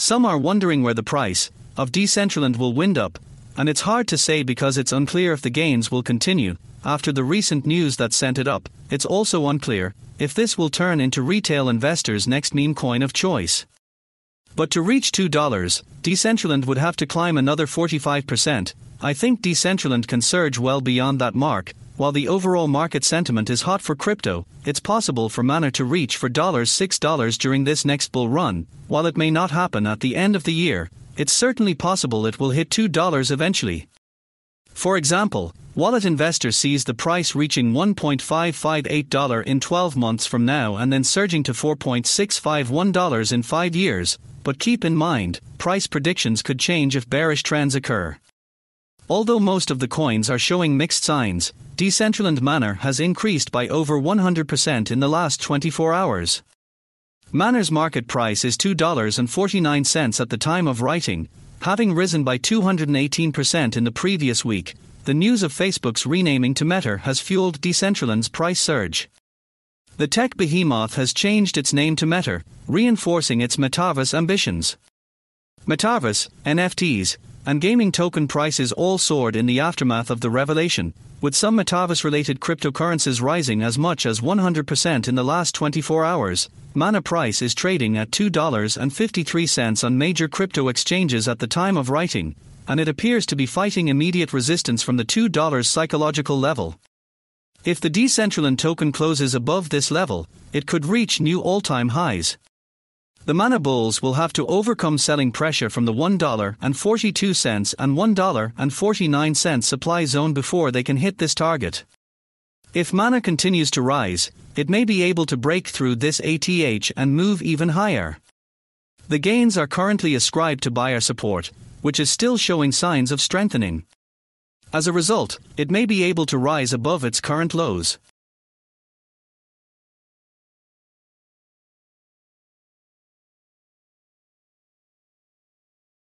Some are wondering where the price of Decentraland will wind up, and it's hard to say because it's unclear if the gains will continue. After the recent news that sent it up, it's also unclear if this will turn into retail investors' next meme coin of choice. But to reach $2, Decentraland would have to climb another 45%. I think Decentraland can surge well beyond that mark. While the overall market sentiment is hot for crypto, it's possible for Mana to reach for $6 during this next bull run. While it may not happen at the end of the year, it's certainly possible it will hit $2 eventually. For example, wallet investor sees the price reaching $1.558 in 12 months from now and then surging to $4.651 in 5 years. But keep in mind, price predictions could change if bearish trends occur. Although most of the coins are showing mixed signs, Decentraland Mana has increased by over 100% in the last 24 hours. Mana's market price is $2.49 at the time of writing, having risen by 218% in the previous week. The news of Facebook's renaming to Meta has fueled Decentraland's price surge. The tech behemoth has changed its name to Meta, reinforcing its metaverse ambitions. Metaverse, NFTs, and gaming token prices all soared in the aftermath of the revelation, with some metaverse-related cryptocurrencies rising as much as 100% in the last 24 hours. Mana price is trading at $2.53 on major crypto exchanges at the time of writing, and it appears to be fighting immediate resistance from the $2 psychological level. If the Decentraland token closes above this level, it could reach new all-time highs. The Mana bulls will have to overcome selling pressure from the $1.42 and $1.49 supply zone before they can hit this target. If Mana continues to rise, it may be able to break through this ATH and move even higher. The gains are currently ascribed to buyer support, which is still showing signs of strengthening. As a result, it may be able to rise above its current lows.